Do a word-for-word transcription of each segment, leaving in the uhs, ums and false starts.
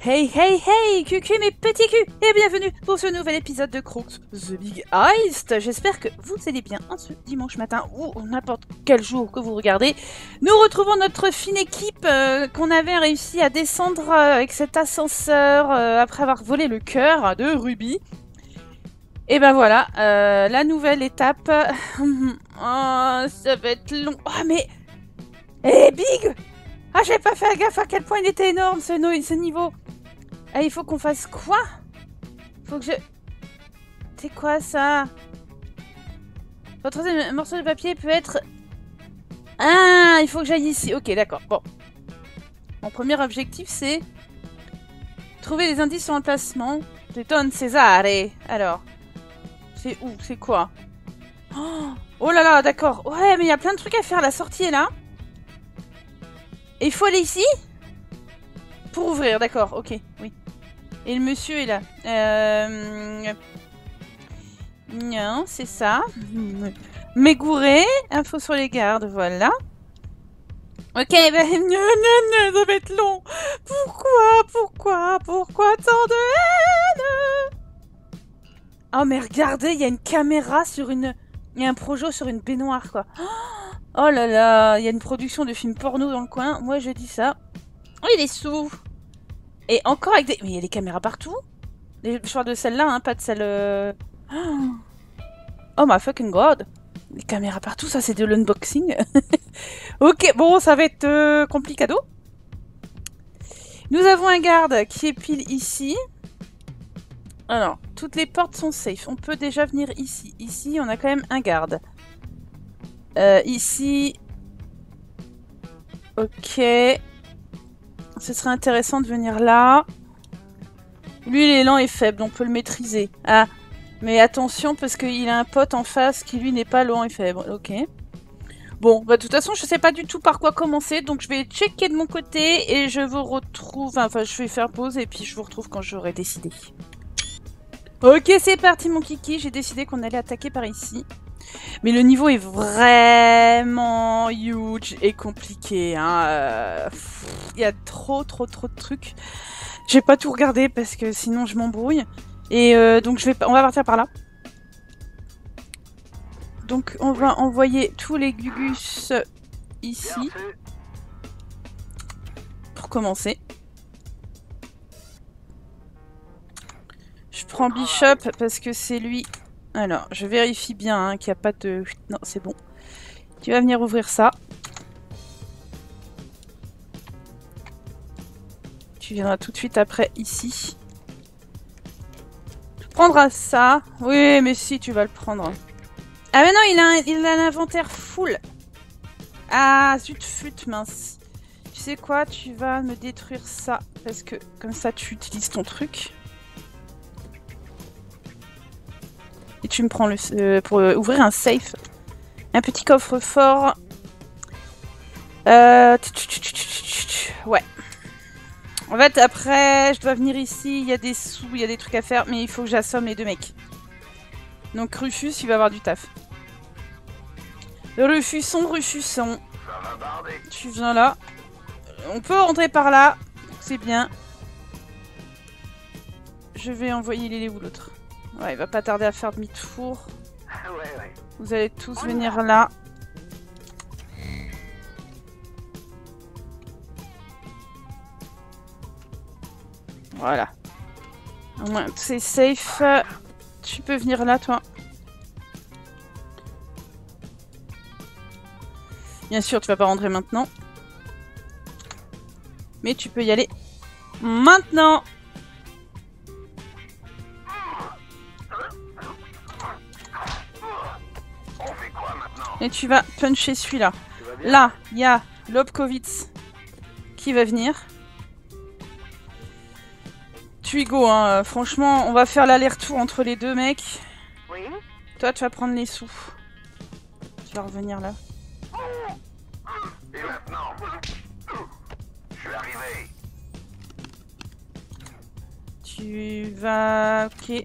Hey hey hey, cucu mes petits culs, et bienvenue pour ce nouvel épisode de Crooks The Big Heist. J'espère que vous allez bien en ce dimanche matin ou n'importe quel jour que vous regardez. Nous retrouvons notre fine équipe euh, qu'on avait réussi à descendre euh, avec cet ascenseur euh, après avoir volé le cœur de Ruby. Et ben voilà, euh, la nouvelle étape. Oh, ça va être long. Oh mais... Eh Big! Ah, j'avais pas fait gaffe à quel point il était énorme ce, no ce niveau. Ah, il faut qu'on fasse quoi? Faut que je... C'est quoi ça? Votre troisième morceau de papier peut être... Ah, il faut que j'aille ici. Ok, d'accord. Bon. Mon premier objectif, c'est... Trouver les indices sur l'emplacement de Don Cesare. Alors. C'est où? C'est quoi? Oh, oh là là, d'accord. Ouais, mais il y a plein de trucs à faire. La sortie est là. Et il faut aller ici? Pour ouvrir, d'accord, ok, oui. Et le monsieur est là. Euh... Non, c'est ça. Mégouré, info sur les gardes, voilà. Ok, ben, non, non, non, ça va être long. Pourquoi, pourquoi, pourquoi tant de haine? Oh, mais regardez, il y a une caméra sur une... Il y a un projo sur une baignoire, quoi. Oh là là, il y a une production de films porno dans le coin. Moi, je dis ça. Oh, il est sous. Et encore avec des... Mais il y a des caméras partout. Je parle de celle-là, hein, pas de celle... Euh... Oh my fucking god. Les caméras partout, ça c'est de l'unboxing. Ok, bon, ça va être euh, complicado. Nous avons un garde qui est pile ici. Alors, toutes les portes sont safe. On peut déjà venir ici. Ici, on a quand même un garde. Euh, ici... Ok... Ce serait intéressant de venir là. Lui, il est lent et faible, on peut le maîtriser. Ah, mais attention, parce qu'il a un pote en face qui, lui, n'est pas lent et faible. Ok. Bon, bah, de toute façon, je sais pas du tout par quoi commencer, donc je vais checker de mon côté et je vous retrouve... Enfin, je vais faire pause et puis je vous retrouve quand j'aurai décidé. Ok, c'est parti, mon kiki. J'ai décidé qu'on allait attaquer par ici. Mais le niveau est vraiment huge et compliqué. Hein. Euh, il y a trop, trop, trop de trucs. J'ai pas tout regardé parce que sinon je m'embrouille. Et euh, donc je vais, on va partir par là. Donc on va envoyer tous les gugus ici. Pour commencer. Je prends Bishop parce que c'est lui... Alors, je vérifie bien hein, qu'il n'y a pas de... Non, c'est bon. Tu vas venir ouvrir ça. Tu viendras tout de suite après, ici. Tu prendras ça. Oui, mais si, tu vas le prendre. Ah mais non, il a, un, il a l'inventaire full. Ah, zut fut, mince. Tu sais quoi, tu vas me détruire ça. Parce que, comme ça, tu utilises ton truc. Et tu me prends le euh, pour euh, ouvrir un safe. Un petit coffre-fort. Euh... Ouais. En fait, après, je dois venir ici. Il y a des sous, il y a des trucs à faire. Mais il faut que j'assomme les deux mecs. Donc Rufus, il va avoir du taf. Rufusson, Rufusson. Tu viens là. On peut rentrer par là. C'est bien. Je vais envoyer l'élé ou l'autre. Ouais, il va pas tarder à faire demi-tour. Vous allez tous venir là. Voilà. Au moins, c'est safe. Tu peux venir là, toi. Bien sûr, tu vas pas rentrer maintenant. Mais tu peux y aller maintenant. Et tu vas puncher celui-là. Là, il y a Lobkowitz qui va venir. Tu y go, hein. Franchement, on va faire l'aller-retour entre les deux mecs. Oui. Toi, tu vas prendre les sous. Tu vas revenir là. Et maintenant, je suis arrivé. Tu vas... Ok.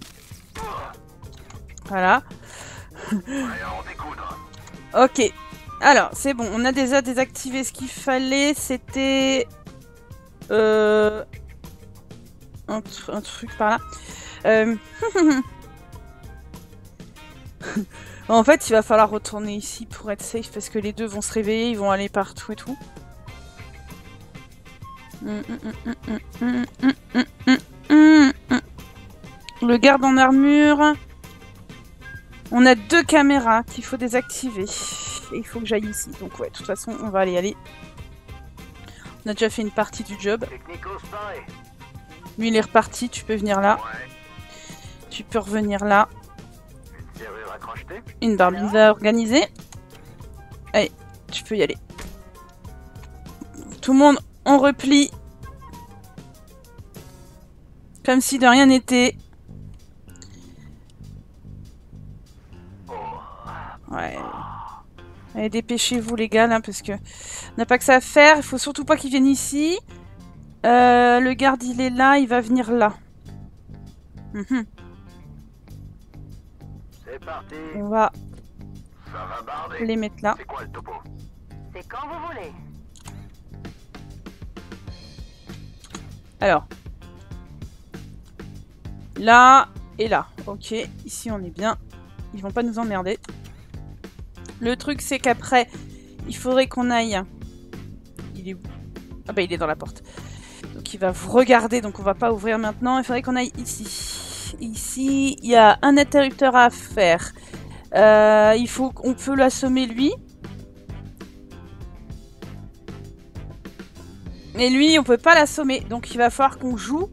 Voilà. Ok. Alors, c'est bon, on a déjà désactivé ce qu'il fallait. C'était... Euh... Un, tr un truc par là. Euh... En fait, il va falloir retourner ici pour être safe parce que les deux vont se réveiller, ils vont aller partout et tout. Le garde en armure. On a deux caméras qu'il faut désactiver. Et il faut que j'aille ici. Donc ouais, de toute façon, on va aller y aller. On a déjà fait une partie du job. Lui, il est reparti. Tu peux venir là. Tu peux revenir là. Une barbine va organiser. Allez, tu peux y aller. Tout le monde, on replie. Comme si de rien n'était. Ouais. Allez, dépêchez-vous les gars, là, parce que on n'a pas que ça à faire. Il faut surtout pas qu'ils viennent ici. Euh, le garde, il est là, il va venir là. Mmh. C'est parti. On va, Ça va barder. les mettre là. C'est quoi le topo? C'est quand vous voulez. Alors. Là et là. Ok, ici on est bien. Ils vont pas nous emmerder. Le truc c'est qu'après, il faudrait qu'on aille... Il est où? Ah bah il est dans la porte. Donc il va vous regarder, donc on va pas ouvrir maintenant. Il faudrait qu'on aille ici. Ici, il y a un interrupteur à faire. Euh, il faut qu'on peut l'assommer lui. Mais lui, on peut pas l'assommer. Donc il va falloir qu'on joue.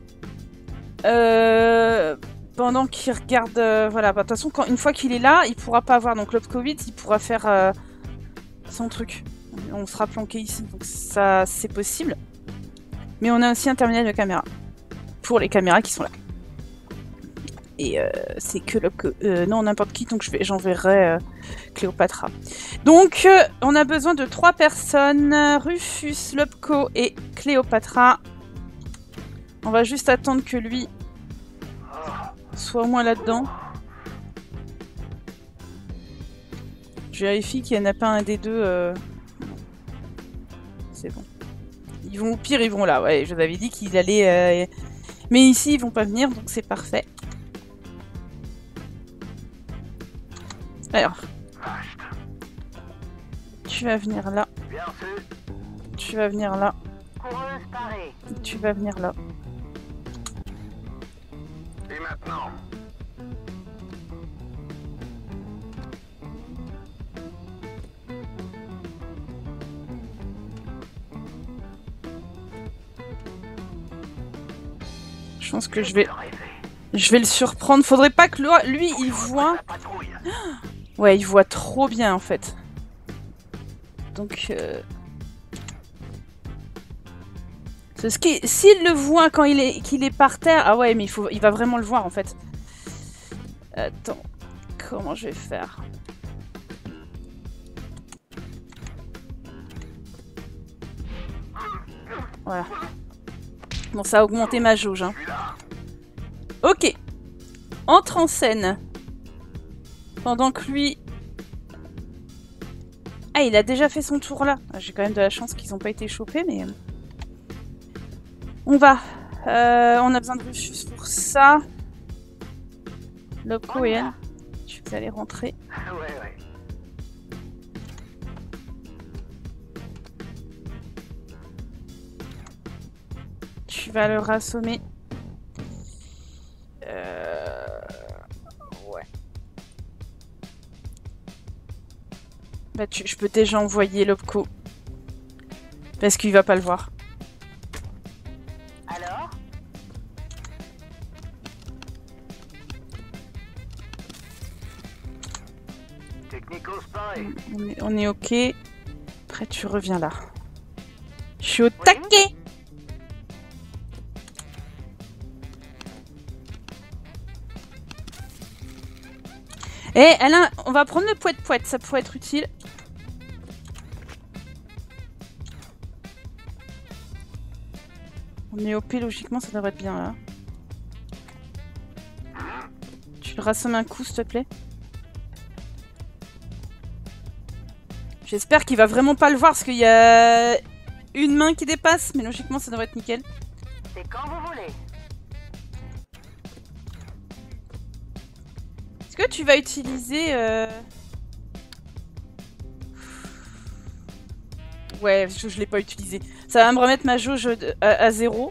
Euh, pendant qu'il regarde... Euh, voilà, bah, de toute façon, quand, une fois qu'il est là, il pourra pas avoir... Donc Lobkowitz, il pourra faire euh, son truc. On sera planqué ici, donc ça, c'est possible. Mais on a aussi un terminal de caméra. Pour les caméras qui sont là. Et euh, c'est que Lobko... Euh, non, n'importe qui, donc j'enverrai euh, Cléopatra. Donc, euh, on a besoin de trois personnes. Rufus, Lobko et Cléopatra. On va juste attendre que lui soit au moins là-dedans. Je vérifie qu'il n'y en a pas un des deux. Euh... C'est bon. Ils vont au pire, ils vont là. Ouais, je vous avais dit qu'ils allaient... Euh... Mais ici, ils vont pas venir, donc c'est parfait. Alors. Tu vas venir là. Tu vas venir là. Coureuse parée. Tu vas venir là. Et maintenant? Je pense que je vais... Je vais le surprendre. Faudrait pas que lui, il voit... Ouais, il voit trop bien, en fait. Donc... Euh... Ce qui... S'il le voit quand il est qu'il est par terre... Ah ouais, mais il, faut... il va vraiment le voir, en fait. Attends. Comment je vais faire? Voilà. Bon, ça a augmenté ma jauge, hein. Ok. Entre en scène. Pendant que lui... Ah, il a déjà fait son tour là. J'ai quand même de la chance qu'ils n'ont pas été chopés, mais... On va. Euh, on a besoin de Rufus pour ça. Lobko et elle. Je vais aller rentrer. Ouais, ouais. Tu vas le rassommer. Euh... Ouais. Bah tu... je peux déjà envoyer Lobko. Parce qu'il va pas le voir. Alors? On est, on est ok. Après tu reviens là. Je suis au taquet. Eh, Alain, on va prendre le poète-poète, ça pourrait être utile. On est O P, logiquement, ça devrait être bien, là. Tu le rassommes un coup, s'il te plaît. J'espère qu'il va vraiment pas le voir parce qu'il y a une main qui dépasse, mais logiquement ça devrait être nickel. C'est quand vous voulez. Est-ce que tu vas utiliser... Euh... Ouais, je, je l'ai pas utilisé. Ça va me remettre ma jauge de- à, à zéro.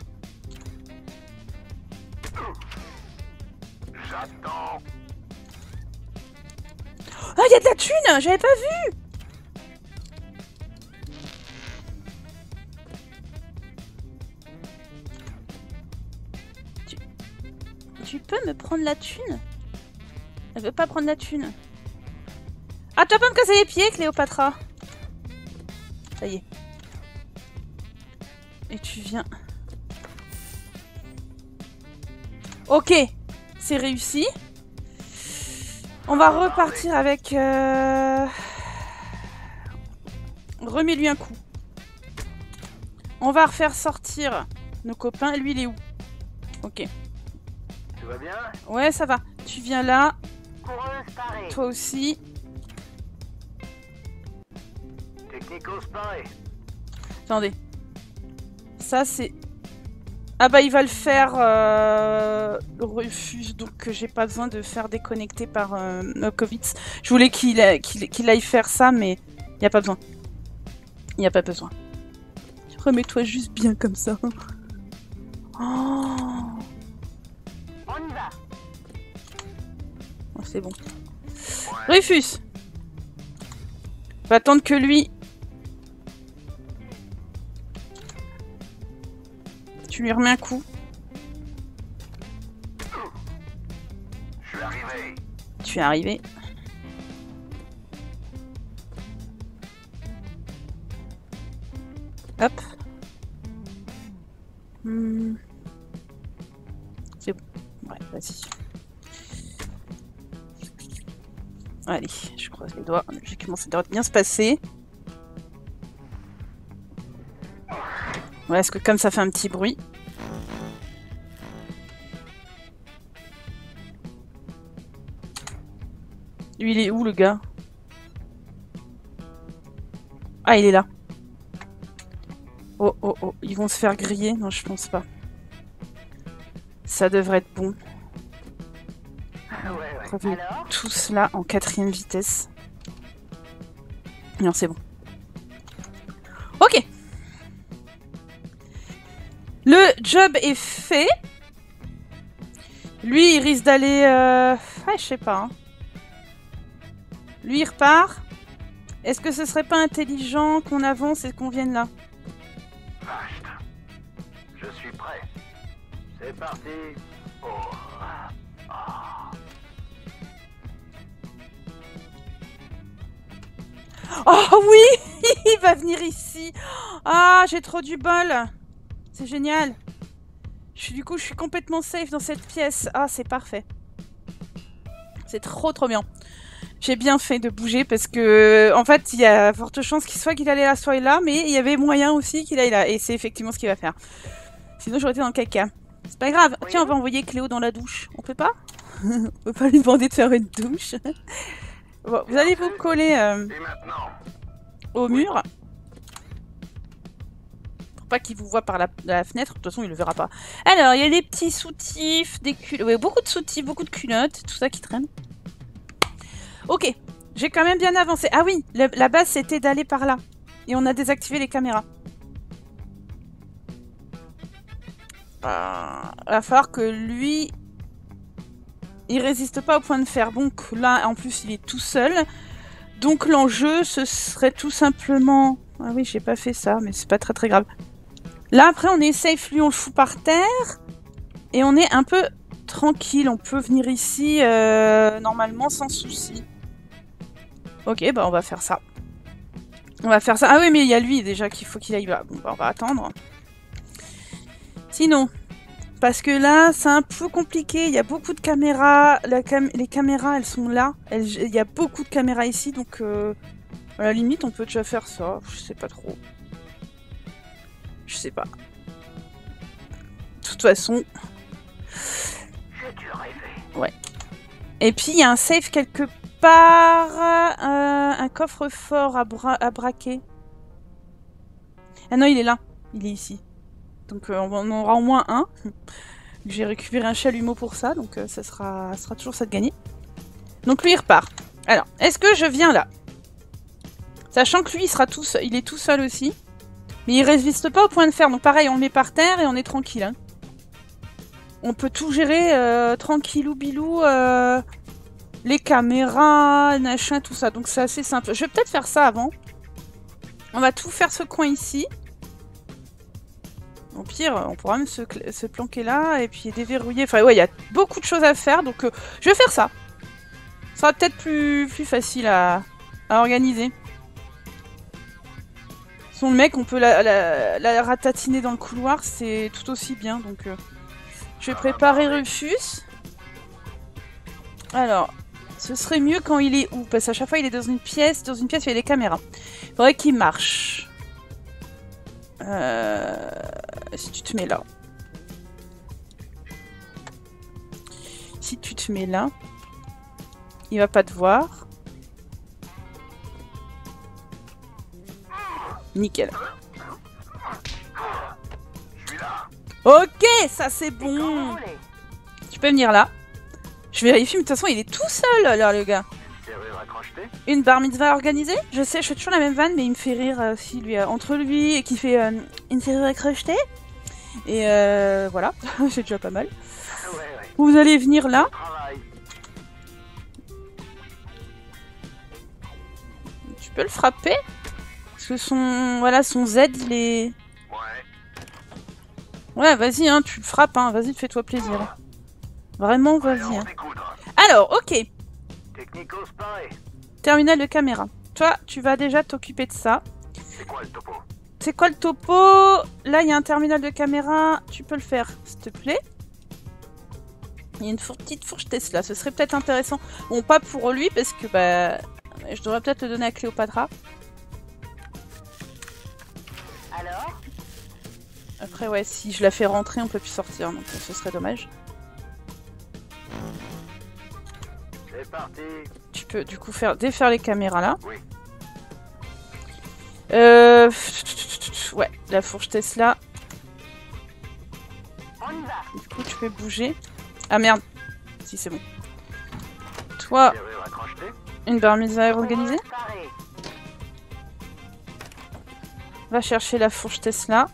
J'attends. Ah, il y a de la thune! J'avais pas vu! Tu... tu peux me prendre la thune? Elle veut pas prendre la thune. Ah, tu vas pas me casser les pieds, Cléopatra? Ça y est. Et tu viens... Ok, c'est réussi. On va repartir avec... Euh... Remets-lui un coup. On va refaire sortir nos copains. Lui, il est où? Ok. Tout va bien? Ouais, ça va. Tu viens là. Coureuse parée. Toi aussi. Technicos paré. Attendez. Ça, c'est... Ah bah, il va le faire... Euh... refuse, donc j'ai pas besoin de faire déconnecter par euh, Nokovitz. Je voulais qu'il a- qu'il qu'il aille faire ça, mais il n'y a pas besoin. Il n'y a pas besoin. Remets-toi juste bien comme ça. Oh, On y va. oh, c'est bon. Rufus! Va attendre que lui... Tu lui remets un coup. Je suis arrivé. Tu es arrivé. Hop. Hmm. C'est bon. Ouais, vas-y. Allez, je croise les doigts. Logiquement, ça devrait bien se passer. Ouais, parce que comme ça fait un petit bruit. Lui, il est où, le gars? Ah, il est là. Oh, oh, oh. Ils vont se faire griller? Non, je pense pas. Ça devrait être bon. Ouais, ouais. Revenez Alors? tous là, en quatrième vitesse. Non, c'est bon. Ok. Le job est fait. Lui, il risque d'aller... Euh... Ouais, je sais pas. Hein. Lui, il repart. Est-ce que ce serait pas intelligent qu'on avance et qu'on vienne là? Vache. Je suis prêt. C'est parti. Oh. Ah. Oh oui. Il va venir ici. Ah, j'ai trop du bol. C'est génial. Je suis, du coup, je suis complètement safe dans cette pièce. Ah, c'est parfait. C'est trop trop bien. J'ai bien fait de bouger parce que, en fait, il y a forte chance qu'il soit qu'il allait là, soit là, mais il y avait moyen aussi qu'il aille là. Et c'est effectivement ce qu'il va faire. Sinon, j'aurais été dans le caca. C'est pas grave. Oui. Tiens, on va envoyer Cléo dans la douche. On peut pas? On peut pas lui demander de faire une douche. Bon, vous allez vous coller euh, Et maintenant? au mur. Pour pas qu'il vous voit par la, la fenêtre. De toute façon, il le verra pas. Alors, il y a des petits soutifs, des culottes. Ouais, beaucoup de soutifs, beaucoup de culottes. Tout ça qui traîne. Ok. J'ai quand même bien avancé. Ah oui, le- la base, c'était d'aller par là. Et on a désactivé les caméras. Euh, il va falloir que lui... Il résiste pas au point de fer. Donc là, en plus, il est tout seul. Donc l'enjeu, ce serait tout simplement... Ah oui, j'ai pas fait ça, mais c'est pas très très grave. Là, après, on est safe. Lui, on le fout par terre. Et on est un peu tranquille. On peut venir ici, euh, normalement, sans souci. Ok, bah on va faire ça. On va faire ça. Ah oui, mais il y a lui, déjà, qu'il faut qu'il aille là. Bon, bah on va attendre. Sinon... Parce que là, c'est un peu compliqué. Il y a beaucoup de caméras. La cam les caméras, elles sont là. Elles- Il y a beaucoup de caméras ici. Donc, euh, à la limite, on peut déjà faire ça. Je sais pas trop. Je sais pas. De toute façon. J'ai dû rêver. Ouais. Et puis, il y a un safe quelque part euh, un coffre-fort à, bra à braquer. Ah non, il est là. Il est ici. Donc euh, on en aura au moins un. J'ai récupéré un chalumeau pour ça, donc euh, ça, sera, ça sera toujours ça de gagner. Donc lui, il repart. Alors, est-ce que je viens là? Sachant que lui, il, sera tout seul, il est tout seul aussi. Mais il résiste pas au point de fer. Donc pareil, on le met par terre et on est tranquille. Hein. On peut tout gérer euh, tranquillou bilou. Euh, les caméras, machin, tout ça. Donc c'est assez simple. Je vais peut-être faire ça avant. On va tout faire ce coin ici. Au pire, on pourra même se, se planquer là et puis déverrouiller. Enfin, ouais, il y a beaucoup de choses à faire, donc euh, je vais faire ça. Ce sera peut-être plus, plus facile à, à organiser. Son le mec, on peut la, la, la ratatiner dans le couloir, c'est tout aussi bien. Donc, euh, je vais préparer Rufus. Alors, ce serait mieux quand il est où? Parce qu'à chaque fois, il est dans une pièce. Dans une pièce, il y a les caméras. Il faudrait qu'il marche. Euh, si tu te mets là. Si tu te mets là, il va pas te voir. Nickel. Ok, ça c'est bon. Tu peux venir là. Je vérifie, mais de toute façon, il est tout seul là, le gars. Une bar mitzvah organisée? Je sais, je fais toujours la même vanne, mais il me fait rire euh, si lui, euh, entre lui et qui fait euh, une serrure à crocheter. Et euh, voilà, c'est déjà pas mal. Ouais, ouais. Vous allez venir là. Tu peux le frapper? Parce que son, voilà, son Z, il est... Ouais, vas-y, hein, tu le frappes, hein, vas-y, fais-toi plaisir. Vraiment, vas-y. Hein. Alors, ok. Terminal de caméra. Toi, tu vas déjà t'occuper de ça. C'est quoi le topo? C'est quoi le topo? Là, il y a un terminal de caméra. Tu peux le faire, s'il te plaît. Il y a une four petite fourche Tesla. Ce serait peut-être intéressant. Bon, pas pour lui, parce que bah, je devrais peut-être le donner à Cléopatra. Alors? Après, ouais, si je la fais rentrer, on peut plus sortir. Donc, ce serait dommage. C'est parti. Tu peux du coup faire défaire les caméras là. Oui. Euh... Ouais, la fourche Tesla. On y va. Du coup, tu peux bouger. Ah merde. Si, c'est bon. Toi, une bar mitzvah organisée. Va chercher la fourche Tesla.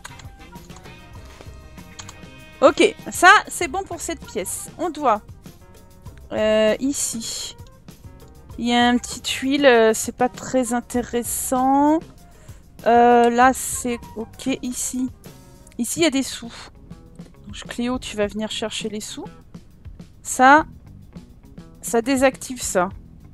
Ok, ça, c'est bon pour cette pièce. On doit... Euh, ici. Il y a un petit tuile, euh, c'est pas très intéressant. Euh, là, c'est ok. Ici. Ici, il y a des sous. Donc, Cléo, tu vas venir chercher les sous. Ça, ça désactive ça.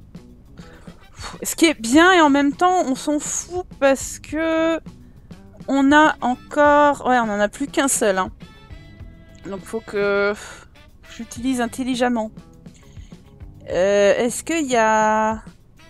Ce qui est bien et en même temps, on s'en fout parce que on a encore... Ouais, on en a plus qu'un seul. Hein. Donc, faut que j'utilise intelligemment. Euh, Est-ce qu'il y a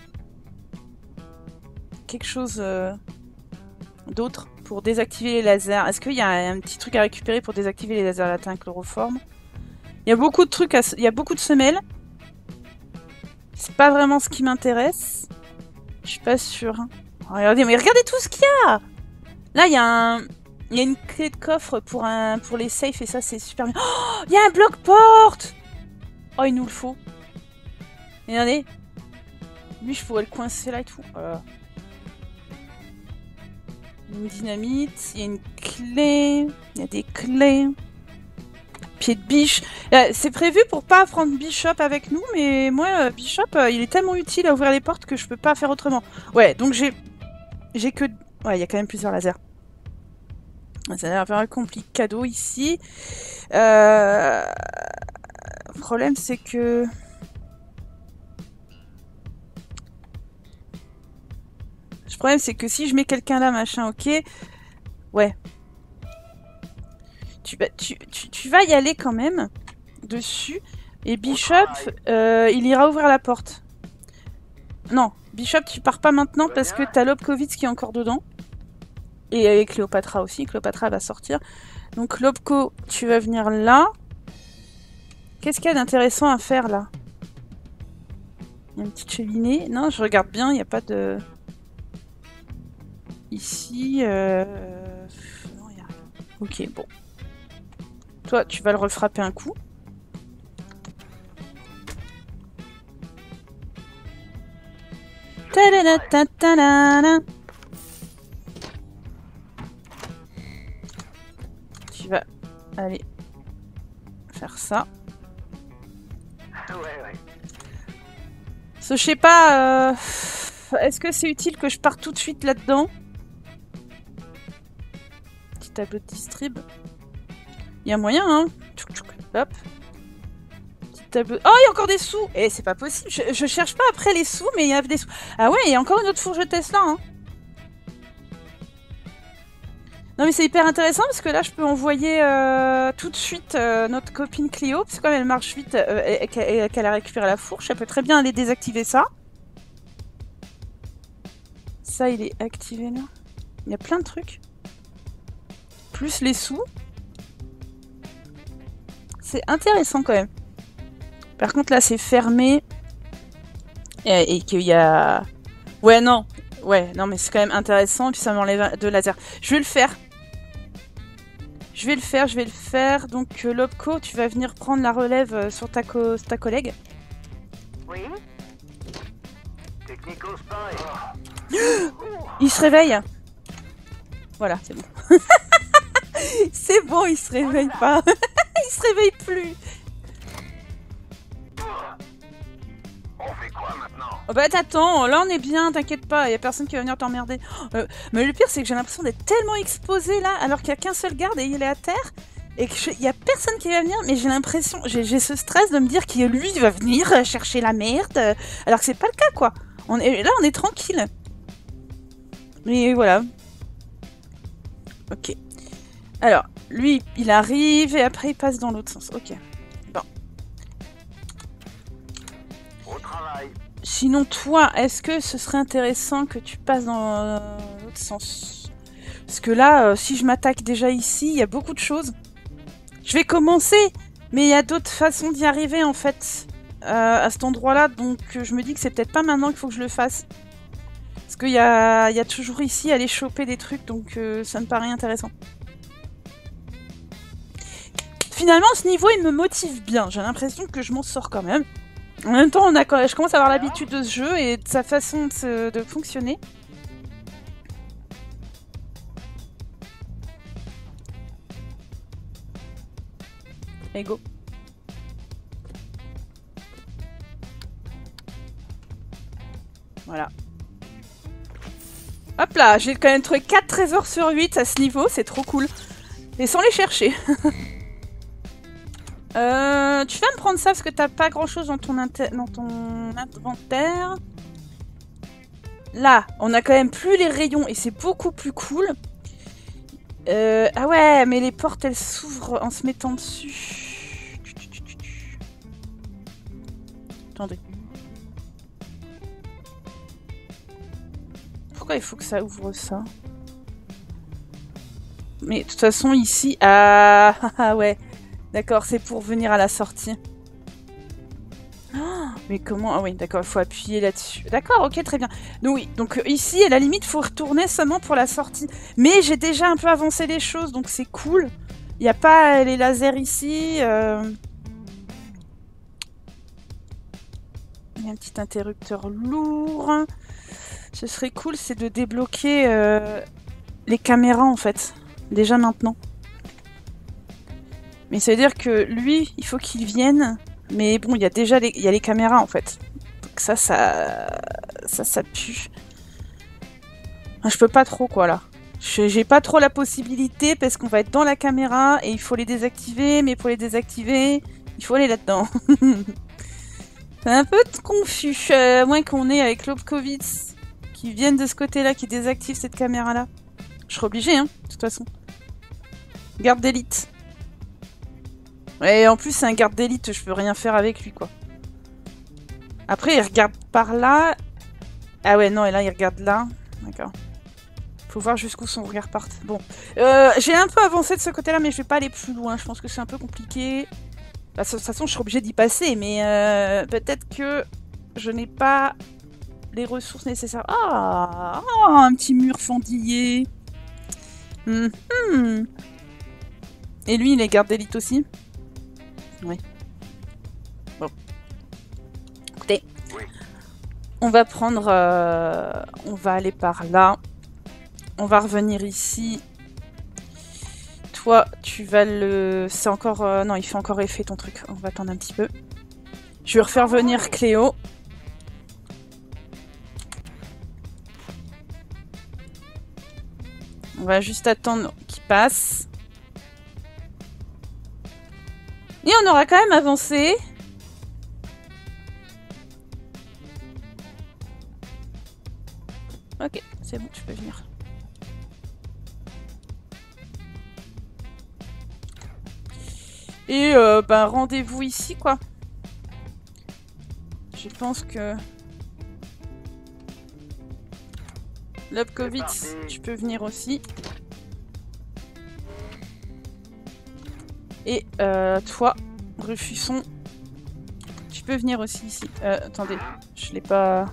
quelque chose euh, d'autre pour désactiver les lasers? Est-ce qu'il y a un, un petit truc à récupérer pour désactiver les lasers latins chloroforme? Il y a beaucoup de trucs, à, il y a beaucoup de semelles. C'est pas vraiment ce qui m'intéresse. Je suis pas sûre. Regardez, mais regardez tout ce qu'il y a! Là, il y a un... Il y a une clé de coffre pour, un... pour les safes et ça, c'est super bien. Oh, il y a un bloc-porte! Oh, il nous le faut. Regardez. Lui, je pourrais le coincer là et tout. Euh... Une dynamite. Il y a une clé. Il y a des clés. Pied de biche. Euh, c'est prévu pour pas prendre Bishop avec nous, mais moi, euh, Bishop, euh, il est tellement utile à ouvrir les portes que je peux pas faire autrement. Ouais, donc j'ai... J'ai que... Ouais, il y a quand même plusieurs lasers. Ça a l'air un peu compliqué cadeau ici. Euh... Le problème, c'est que... Le problème, c'est que si je mets quelqu'un là, machin, ok. Ouais. Tu, bah, tu, tu, tu vas y aller quand même. Dessus. Et Bishop, euh, il ira ouvrir la porte. Non, Bishop, tu pars pas maintenant parce que t'as Lobkowitz qui est encore dedans. Et avec Cléopatra aussi. Cléopatra va sortir. Donc Lobko, tu vas venir là. Qu'est-ce qu'il y a d'intéressant à faire là? Il y a une petite cheminée. Non, je regarde bien, il n'y a pas de... Ici... Euh... Non, il n'y a rien. Ok, bon. Toi, tu vas le refrapper un coup. Ta-da-da-ta-ta-da-da. Tu vas aller faire ça. Ouais, ouais. So, je sais pas, euh... est-ce que c'est utile que je parte tout de suite là-dedans? Petit tableau de distrib. Il y a moyen, hein? Tchouk, tchouk. Hop. Petit tableau... Oh, il y a encore des sous! Eh, c'est pas possible. Je, je cherche pas après les sous, mais il y a des sous. Ah ouais, il y a encore une autre fourche Tesla, hein? Non mais c'est hyper intéressant parce que là je peux envoyer euh, tout de suite euh, notre copine Clio, parce que comme elle marche vite euh, et, et, et qu'elle a récupéré la fourche, elle peut très bien aller désactiver ça. Ça il est activé là. Il y a plein de trucs. Plus les sous. C'est intéressant quand même. Par contre là c'est fermé. Et, et qu'il y a... Ouais non. Ouais non mais c'est quand même intéressant et puis ça m'enlève de laser. Je vais le faire. Je vais le faire, je vais le faire. Donc, euh, Lobco, tu vas venir prendre la relève euh, sur ta, co ta collègue. Oui. Technico spy. Il se réveille. Voilà, c'est bon. C'est bon, il se réveille pas. Il se réveille plus. On fait quoi maintenant? Oh bah t'attends, là on est bien, t'inquiète pas, y a personne qui va venir t'emmerder. Euh, mais le pire c'est que j'ai l'impression d'être tellement exposé là, alors qu'il y a qu'un seul garde et il est à terre, et qu'il y a personne qui va venir, mais j'ai l'impression, j'ai ce stress de me dire que lui il va venir chercher la merde, alors que c'est pas le cas quoi. On est, là on est tranquille. Mais voilà. Ok. Alors, lui il arrive et après il passe dans l'autre sens, ok. Bon. Au travail. Sinon, toi, est-ce que ce serait intéressant que tu passes dans euh, l'autre sens? Parce que là, euh, si je m'attaque déjà ici, il y a beaucoup de choses. Je vais commencer, mais il y a d'autres façons d'y arriver, en fait, euh, à cet endroit-là. Donc, euh, je me dis que c'est peut-être pas maintenant qu'il faut que je le fasse. Parce qu'il y a, y a toujours ici à aller choper des trucs, donc euh, ça me paraît intéressant. Finalement, ce niveau, il me motive bien. J'ai l'impression que je m'en sors quand même. En même temps, on a, je commence à avoir l'habitude de ce jeu et de sa façon de, se, de fonctionner. Et go. Voilà. Hop là, j'ai quand même trouvé quatre trésors sur huit à ce niveau, c'est trop cool. Et sans les chercher. Euh, tu vas me prendre ça parce que t'as pas grand chose dans ton, dans ton inventaire. Là, on a quand même plus les rayons et c'est beaucoup plus cool. Euh, ah ouais, mais les portes elles s'ouvrent en se mettant dessus. Attendez. Pourquoi il faut que ça ouvre ça? Mais de toute façon ici... Ah, ah ouais. D'accord, c'est pour venir à la sortie. Oh, mais comment? Ah oui, d'accord, il faut appuyer là-dessus. D'accord, ok, très bien. Donc oui, donc euh, ici, à la limite, il faut retourner seulement pour la sortie. Mais j'ai déjà un peu avancé les choses, donc c'est cool. Il n'y a pas les lasers ici. Euh... Il y a un petit interrupteur lourd. Ce serait cool, c'est de débloquer euh, les caméras, en fait. Déjà maintenant. Mais ça veut dire que lui, il faut qu'il vienne. Mais bon, il y a déjà les, il y a les caméras en fait. Donc ça, ça, ça, ça pue. Je peux pas trop quoi là. J'ai pas trop la possibilité parce qu'on va être dans la caméra et il faut les désactiver. Mais pour les désactiver, il faut aller là-dedans. C'est un peu confus. Euh, à moins qu'on ait avec Lobkowitz qui viennent de ce côté-là, qui désactive cette caméra-là. Je serai obligée, hein, de toute façon. Garde d'élite. Et en plus, c'est un garde d'élite, je peux rien faire avec lui, quoi. Après, il regarde par là. Ah ouais, non, et là, il regarde là. D'accord. Faut voir jusqu'où son regard part. Bon. Euh, j'ai un peu avancé de ce côté-là, mais je vais pas aller plus loin. Je pense que c'est un peu compliqué. Bah, de toute façon, je serai obligée d'y passer, mais euh, peut-être que je n'ai pas les ressources nécessaires. Ah, oh, un petit mur fendillé. Mm -hmm. Et lui, il est garde d'élite aussi? Oui. Bon. Écoutez. Oui. On va prendre... Euh, on va aller par là. On va revenir ici. Toi, tu vas le... C'est encore... Euh, non, il fait encore effet ton truc. On va attendre un petit peu. Je vais refaire venir Cléo. On va juste attendre qu'il passe. Et on aura quand même avancé. Ok, c'est bon, tu peux venir. Et euh, bah, rendez-vous ici, quoi. Je pense que... Lobkowitz, tu peux venir aussi. Et euh, toi, Rufusson, tu peux venir aussi ici. Euh, attendez, je l'ai pas...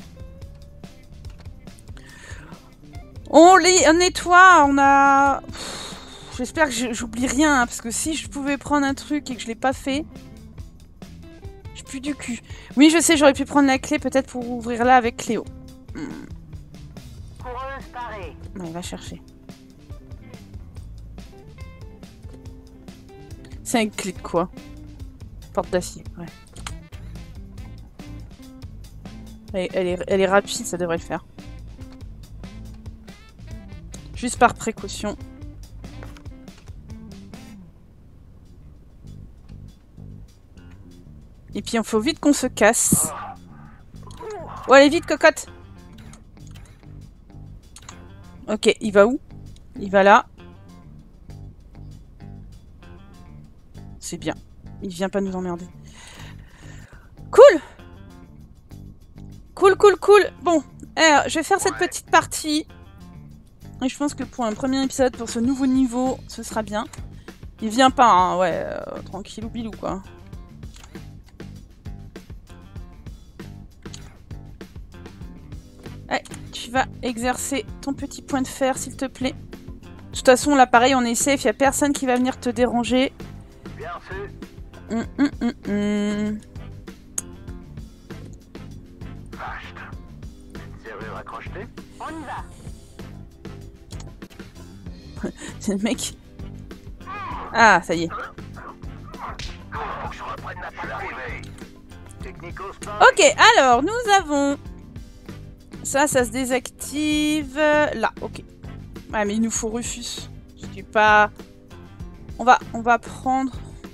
On les on nettoie, on a... J'espère que j'oublie rien, hein, parce que si je pouvais prendre un truc et que je l'ai pas fait... J'ai plus du cul. Oui, je sais, j'aurais pu prendre la clé peut-être pour ouvrir là avec Cléo. Hmm. Non, il va chercher. C'est une clé de quoi? Porte d'acier, ouais. Elle, elle, est, elle est rapide, ça devrait le faire. Juste par précaution. Et puis il faut vite qu'on se casse. Oh, allez vite, cocotte! Ok, il va où? Il va là. C'est bien. Il vient pas nous emmerder. Cool! Cool, cool, cool! Bon, alors, je vais faire cette petite partie. Et je pense que pour un premier épisode, pour ce nouveau niveau, ce sera bien. Il vient pas, hein, ouais, euh, tranquillou bilou, quoi. Ouais, tu vas exercer ton petit point de fer, s'il te plaît. De toute façon, là, pareil, on est safe, il n'y a personne qui va venir te déranger. Bien sûr. Hum, hum, hum, hum. Vache. Serrure à crocheter. On y va. C'est le mec. Ah, ça y est. Faut que je reprenne ma place. Technico-sport. Ok, alors, nous avons... Ça, ça se désactive... Là, ok. Ouais, mais il nous faut Rufus. Je dis pas... On va, on va prendre...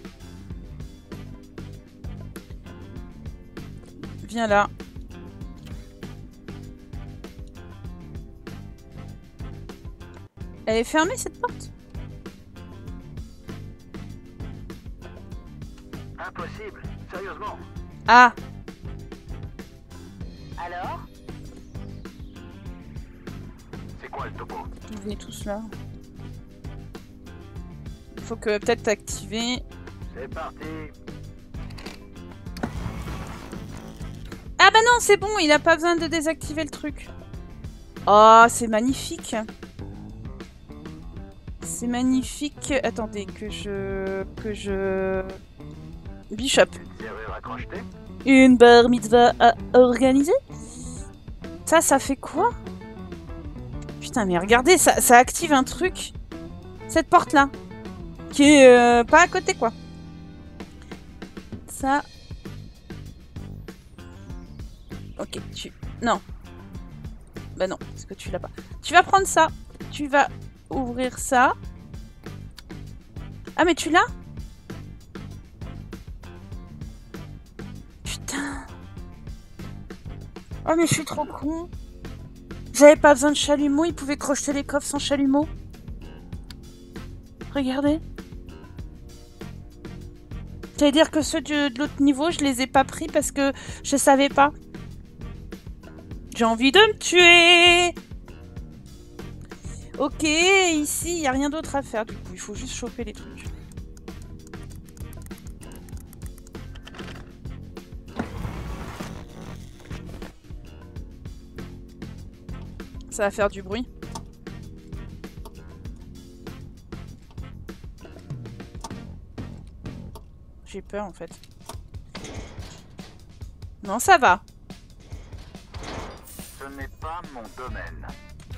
Viens là. Elle est fermée, cette porte? Impossible. Sérieusement. Ah! Alors? C'est quoi le topo? Vous venez tous là. Il faut que peut-être t'activer. C'est parti. Ah bah non, c'est bon, il a pas besoin de désactiver le truc. Oh, c'est magnifique. C'est magnifique. Attendez, que je... Que je... Bishop. Une serrure à crocheter. Une bar mitzvah à organiser? Ça, ça fait quoi? Putain, mais regardez, ça, ça active un truc. Cette porte-là. Qui est euh, pas à côté, quoi. Ça... Ok, tu... Non. Bah non, parce que tu l'as pas. Tu vas prendre ça. Tu vas ouvrir ça. Ah, mais tu l'as? Putain. Oh, mais je suis trop con. J'avais pas besoin de chalumeau. Il pouvait crocheter les coffres sans chalumeau. Regardez. Ça veut dire que ceux de, de l'autre niveau, je les ai pas pris parce que je savais pas. J'ai envie de me tuer. Ok, ici, il n'y a rien d'autre à faire. Du coup, il faut juste choper les trucs. Ça va faire du bruit. J'ai peur en fait. Non, ça va. Ce n'est pas mon domaine.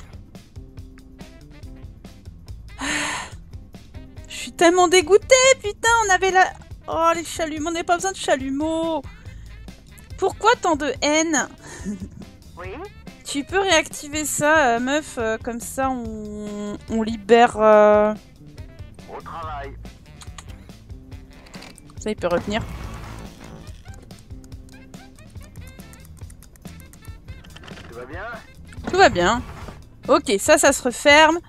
Je suis tellement dégoûtée, putain, on avait la... Oh, les chalumeaux, on n'a pas besoin de chalumeaux. Pourquoi tant de haine? Oui? Tu peux réactiver ça, euh, meuf, euh, comme ça on, on libère... Euh... Au travail. Ça, il peut retenir. Tout va bien? Tout va bien. Ok, ça, ça se referme.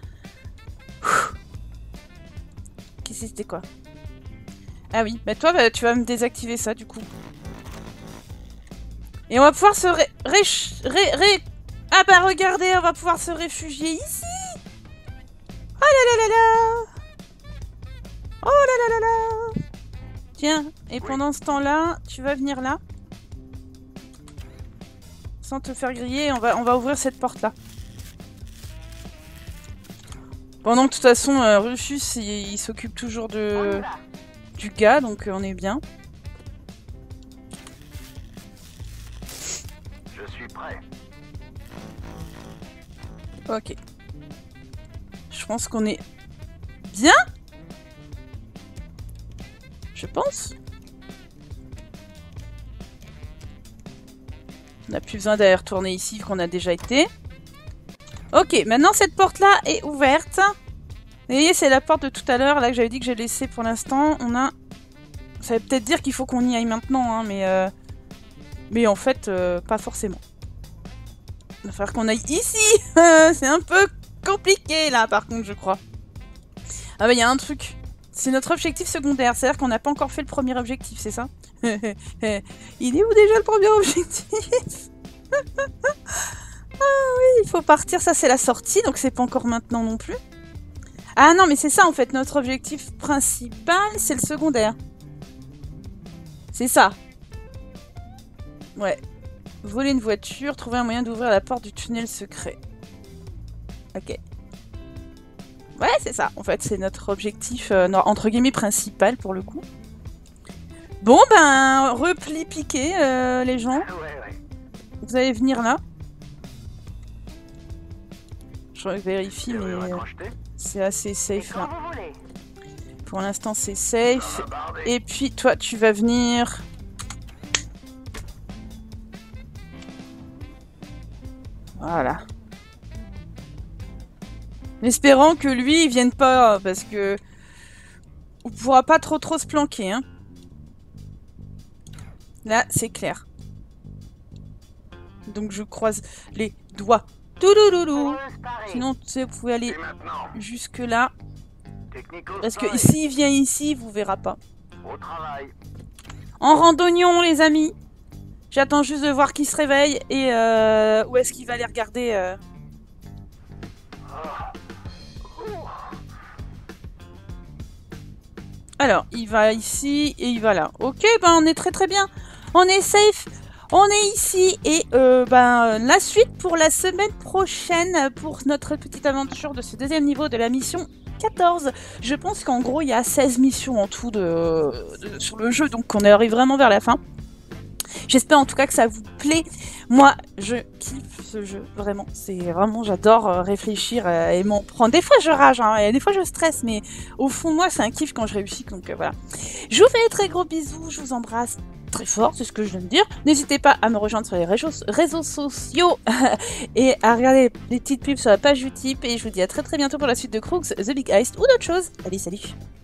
Qu'est-ce que c'était quoi? Ah oui, bah toi, bah, tu vas me désactiver ça, du coup. Et on va pouvoir se ré... ré... ré... ré... Ah bah regardez, on va pouvoir se réfugier ici. Oh là là là là. Oh là là là là. Tiens, et pendant ce temps-là, tu vas venir là. Sans te faire griller, on va, on va ouvrir cette porte-là. Pendant que de toute façon, euh, Rufus, il, il s'occupe toujours de du gars, donc euh, on est bien. Je suis prêt. Ok. Je pense qu'on est bien. Je pense. On n'a plus besoin d'aller retourner ici vu qu'on a déjà été. Ok, maintenant cette porte-là est ouverte. Vous voyez, c'est la porte de tout à l'heure, là que j'avais dit que j'ai laissé pour l'instant. On a... Ça veut peut-être dire qu'il faut qu'on y aille maintenant, hein, mais... Euh... Mais en fait, euh, pas forcément. Il va falloir qu'on aille ici. C'est un peu compliqué, là, par contre, je crois. Ah bah, il y a un truc. C'est notre objectif secondaire. C'est-à-dire qu'on n'a pas encore fait le premier objectif, c'est ça? Il est où déjà le premier objectif? Ah oui, il faut partir. Ça, c'est la sortie, donc c'est pas encore maintenant non plus. Ah non, mais c'est ça, en fait. Notre objectif principal, c'est le secondaire. C'est ça. Ouais. Voler une voiture, trouver un moyen d'ouvrir la porte du tunnel secret. Ok. Ouais, c'est ça. En fait, c'est notre objectif, euh, entre guillemets, principal, pour le coup. Bon, ben, repli piqué, euh, les gens. Ouais, ouais. Vous allez venir là. Je vérifie, mais euh, c'est assez safe, là. Pour l'instant, c'est safe. Et puis, toi, tu vas venir... Voilà. En espérant que lui, il vienne pas, parce que... On pourra pas trop trop se planquer, hein. Là, c'est clair. Donc, je croise les doigts. Toulouloulou. Sinon, tu sais, vous pouvez aller jusque là. Parce que s'il vient ici, vous verra pas. Au travail. En randonnion, les amis. J'attends juste de voir qui se réveille et euh, où est-ce qu'il va aller regarder. Euh... Alors, il va ici et il va là. Ok, ben on est très très bien. On est safe. On est ici et euh, ben, la suite pour la semaine prochaine pour notre petite aventure de ce deuxième niveau de la mission quatorze. Je pense qu'en gros, il y a seize missions en tout de, de, sur le jeu, donc on arrive vraiment vers la fin. J'espère en tout cas que ça vous plaît. Moi, je kiffe ce jeu, vraiment. C'est vraiment, j'adore réfléchir et m'en prendre. Des fois, je rage, hein, et des fois, je stresse, mais au fond, moi, c'est un kiff quand je réussis. Donc euh, voilà. Je vous fais des très gros bisous, je vous embrasse très fort, c'est ce que je viens de dire. N'hésitez pas à me rejoindre sur les réseaux, réseaux sociaux et à regarder les petites pubs sur la page Utip. Et je vous dis à très très bientôt pour la suite de Crooks, The Big Heist ou d'autres choses. Allez, salut!